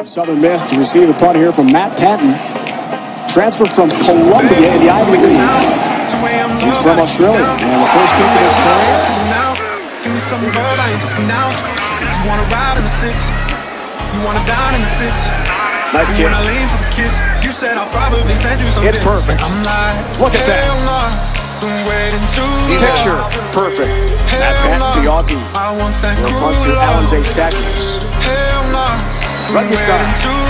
Southern Miss to receive the punt here from Matt Panton. Transfer from Columbia in the Ivy League. He's from Australia, and the first kick of his career. Give me some bird, I ain't talking now. You wanna ride in the six, you wanna dine in the six. Nice kick. When I lean for the kiss, you said I'll probably send you some. It's perfect. Look at that. Picture perfect. Matt Panton, the Aussie. We'll punt to Alizé Stackers. Rugby style.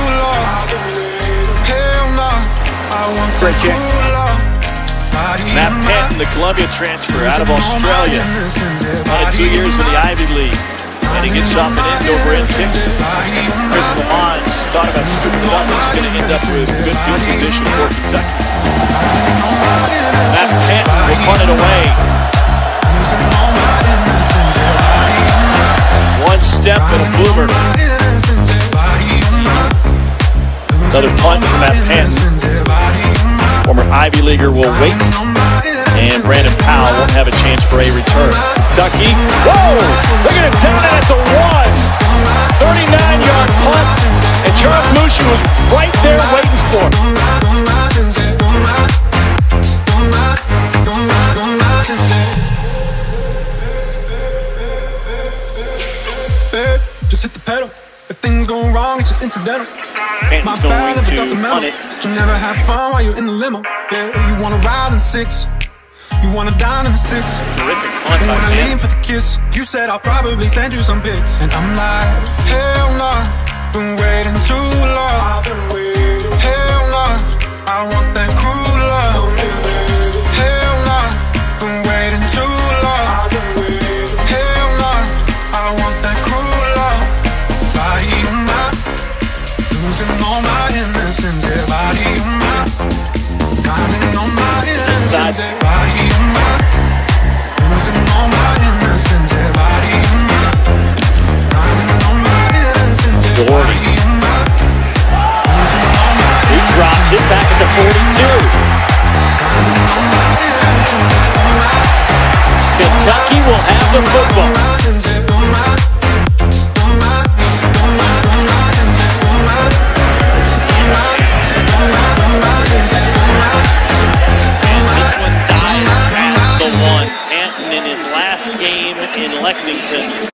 Great kick. Matt Panton, the Columbia transfer out of Australia. Had 2 years in the Ivy League. And he gets off an end over end kick. Chris Lamont thought about scooping it up. He's going to end up with good field position for Kentucky. Matt Panton will punt it away. One step and a boomer. Another punt from Matt Panton. Former Ivy Leaguer will wait. And Brandon Powell won't have a chance for a return. Kentucky, whoa! They're going to take that at the 1. 39-yard punt. And Charles Mushu was right there waiting for him. Just hit the pedal. If things go wrong, it's just incidental. Panton's going to punt it. You never have fun while you're in the limo. Yeah, you want to ride in 6. You wanna dine in the 6. Terrific punt by When I lean for the kiss, you said I'll probably send you some pics. And I'm like, hell nah, been waiting too long. Hell nah, I want that cruel love. Hell nah, been waiting too long. Hell nah, I want that cruel love. Body of mine, losing all my innocence. Yeah, body of mine, counting on my innocence. Yeah, body of mine, losing all my innocence. Yeah, body of mine, counting on my innocence. Yeah, body of mine, losing all my innocence. He drops it back at the 42. Kentucky will have the football. Game in Lexington.